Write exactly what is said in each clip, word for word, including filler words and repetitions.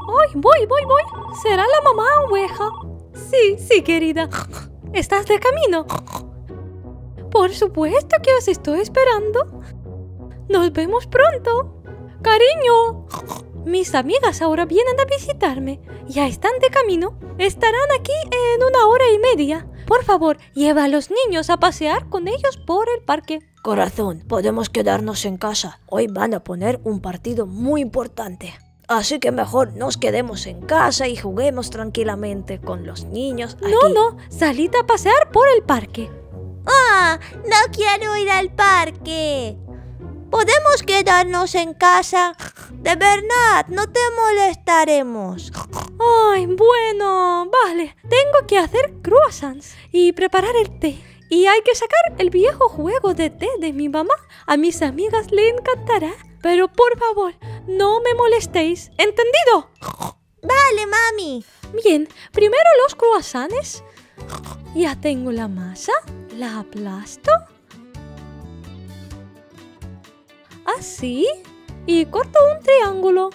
¡Ay, voy, voy, voy! ¿Será la mamá oveja? Sí, sí, querida. ¿Estás de camino? Por supuesto que os estoy esperando. Nos vemos pronto. ¡Cariño! Mis amigas ahora vienen a visitarme. Ya están de camino. Estarán aquí en una hora y media. Por favor, lleva a los niños a pasear con ellos por el parque. Corazón, podemos quedarnos en casa. Hoy van a poner un partido muy importante. Así que mejor nos quedemos en casa y juguemos tranquilamente con los niños aquí. No, no, salid a pasear por el parque. ¡Ah! ¡No quiero ir al parque! ¿Podemos quedarnos en casa? De verdad, no te molestaremos. Ay, bueno, vale. Tengo que hacer croissants y preparar el té. Y hay que sacar el viejo juego de té de mi mamá. A mis amigas le encantará. Pero por favor, no me molestéis. ¿Entendido? Vale, mami. Bien, primero los croissants. Ya tengo la masa. La aplasto. Así. Y corto un triángulo.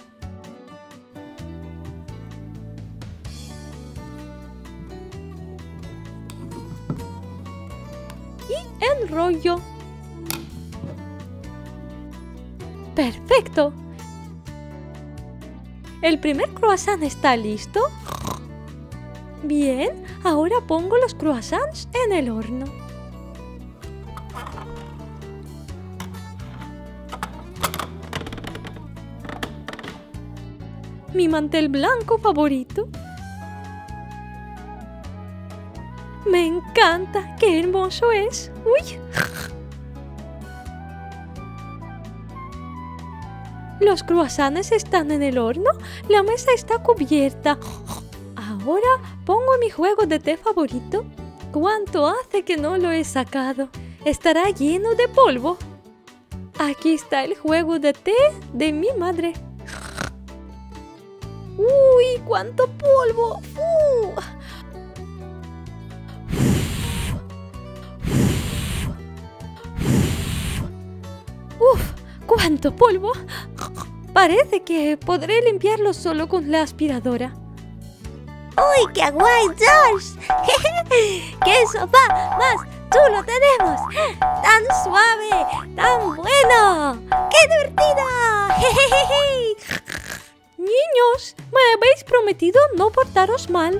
Y enrollo. ¡Perfecto! ¿El primer croissant está listo? Bien, ahora pongo los croissants en el horno. Mi mantel blanco favorito. Me encanta, qué hermoso es. Uy. Los croissants están en el horno, la mesa está cubierta. Ahora pongo mi juego de té favorito. ¿Cuánto hace que no lo he sacado? Estará lleno de polvo. Aquí está el juego de té de mi madre. ¡Uy! ¡Cuánto polvo! ¡Uh! ¡Uf! ¡Cuánto polvo! Parece que podré limpiarlo solo con la aspiradora. ¡Uy, qué guay, George! ¡Qué sofá más chulo tenemos! ¡Tan suave! ¡Tan bueno! ¡Qué divertido! Niños, me habéis prometido no portaros mal.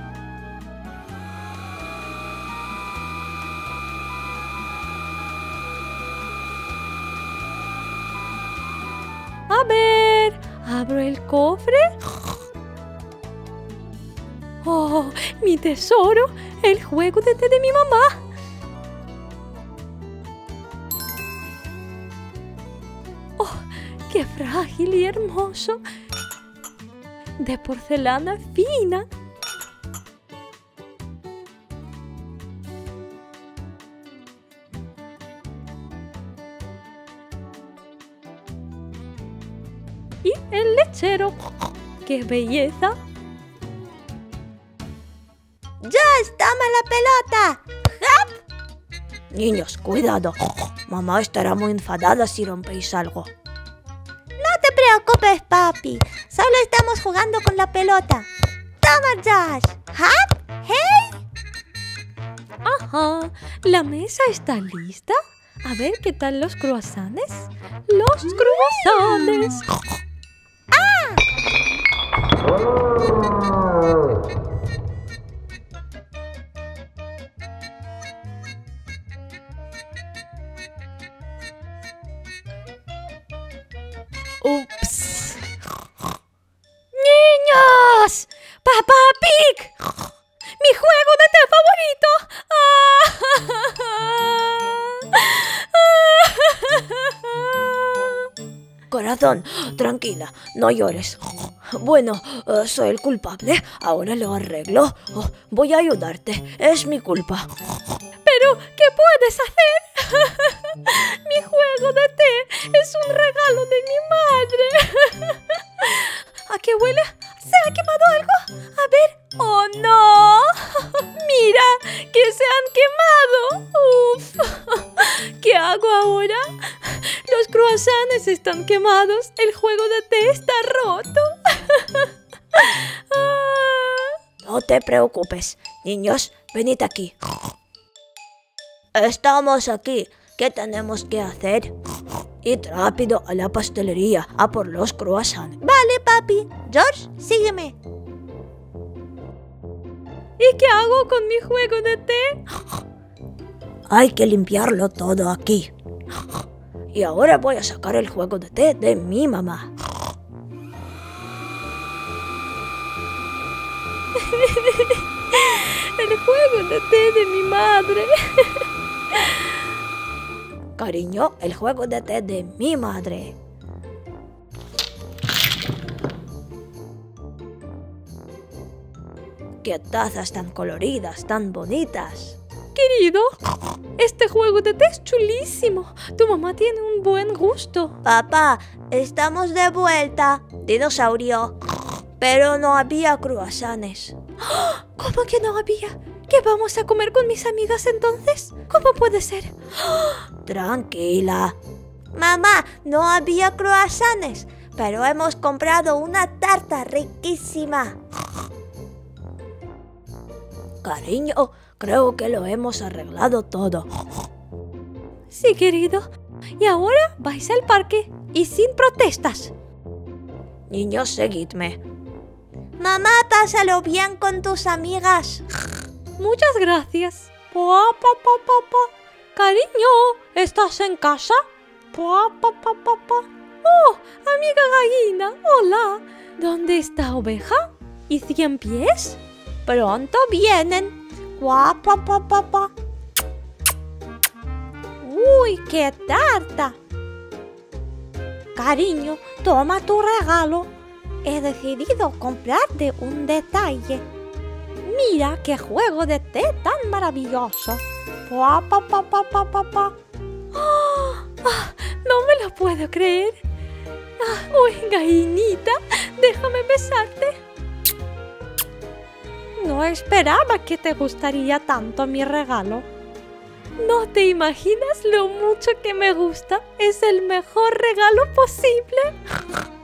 A ver, abro el cofre. ¡Oh, mi tesoro! El juego de té de mi mamá. ¡Oh, qué frágil y hermoso! De porcelana fina. Y el lechero. ¡Qué belleza! ¡George, toma la pelota! Niños, cuidado. Mamá estará muy enfadada si rompéis algo. No te preocupes, papi. Solo estamos jugando con la pelota. ¡Toma, George! ¿Hop? ¡Hey! Ajá, ¿la mesa está lista? A ver qué tal los croissants. ¡Los croissants! ¡Ups! ¡Niños! ¡Papá Pig! ¡Mi juego de té favorito! Corazón, tranquila, no llores. Bueno, uh, soy el culpable. Ahora lo arreglo. Oh, voy a ayudarte. Es mi culpa. ¿Pero qué puedes hacer? Mi juego de té es un regalo de mi madre. ¿A qué huele? ¿Se ha quemado algo? A ver. ¡Oh, no! ¡Mira! ¡Que se han quemado! ¡Uf! ¿Qué hago ahora? Los croissants están quemados. El juego de té está roto. te preocupes. Niños, venid aquí. Estamos aquí. ¿Qué tenemos que hacer? Id rápido a la pastelería a por los croissants. Vale, papi. George, sígueme. ¿Y qué hago con mi juego de té? Hay que limpiarlo todo aquí. Y ahora voy a sacar el juego de té de mi mamá. El juego de té de mi madre. Cariño, el juego de té de mi madre. ¡Qué tazas tan coloridas, tan bonitas! Querido, este juego de té es chulísimo. Tu mamá tiene un buen gusto. Papá, estamos de vuelta. Dinosaurio. Pero no había croissants. ¿Cómo que no había? ¿Qué vamos a comer con mis amigas entonces? ¿Cómo puede ser? Tranquila. Mamá, no había croissants, pero hemos comprado una tarta riquísima. Cariño, creo que lo hemos arreglado todo. Sí, querido. Y ahora vais al parque y sin protestas. Niños, seguidme. Mamá, pásalo bien con tus amigas. Muchas gracias. Pa, pa, pa, pa, pa. Cariño, ¿estás en casa? Pa, pa, pa, pa, pa. Oh, amiga gallina, hola. ¿Dónde está Oveja? ¿Y Cien Pies? Pronto vienen. Guau, pa, pa, pa, pa. Uy, qué tarta. Cariño, toma tu regalo. He decidido comprarte un detalle. Mira qué juego de té tan maravilloso. Pa, pa, pa, pa, pa, pa, pa. Oh, oh, no me lo puedo creer. Oh, uy, gallinita, déjame besarte. No esperaba que te gustaría tanto mi regalo. No te imaginas lo mucho que me gusta. Es el mejor regalo posible.